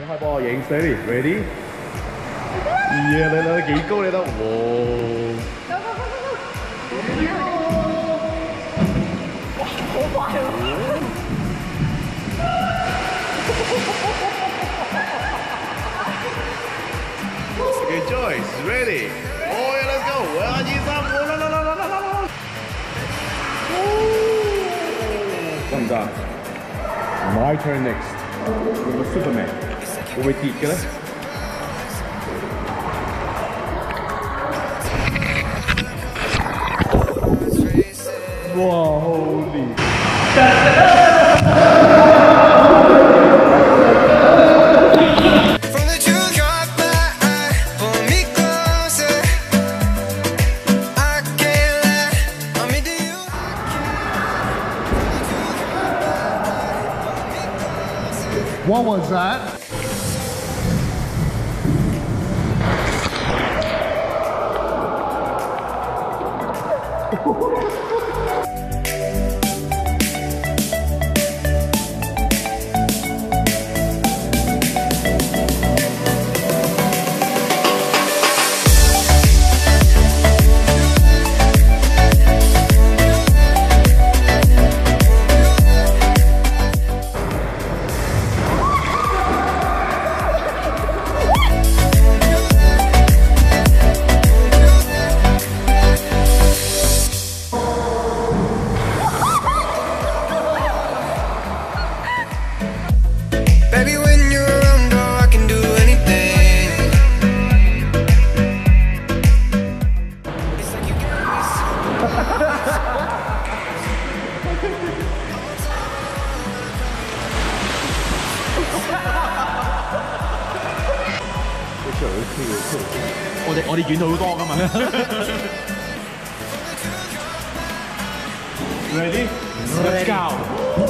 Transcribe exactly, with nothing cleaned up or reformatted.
開波影 ，Steady，ready？ 耶！你兩幾高你得？哇！哇，好快喎！Okay, Joyce, ready? Oh yeah, let's go! 一、二、三，啦啦啦啦啦啦啦！得唔得 ？My turn next. 個 Superman 會唔會跌嘅咧？哇！Holy！ What was that? Baby, when you're around, girl, I can do anything. It's like you got me so. 我哋我哋遠好多噶嘛。Ready? Let's go!